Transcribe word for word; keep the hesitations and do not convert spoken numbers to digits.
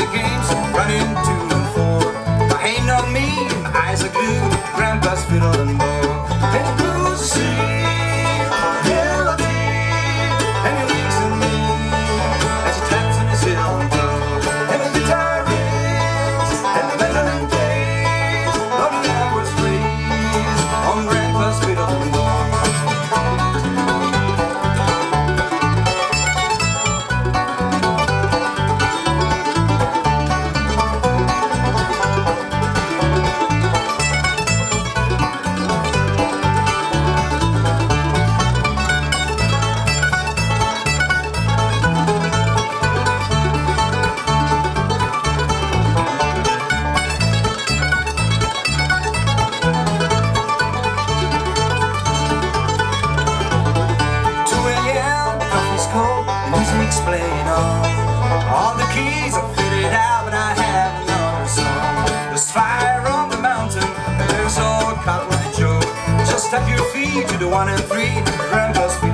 the games, running two and four. My hand on me, my eyes are glued, Grandpa's fiddle and more. And the blues sing, Bellotti, and he winks at me as he taps on his elbow. And the guitar rings, and the mandolin plays, long hours raised on Grandpa's fiddle and more. Playing on all the keys are fitted out, but I have another song. There's fire on the mountain, and there's old Cotton Joe. Just tap your feet to the one and three, Grandpa's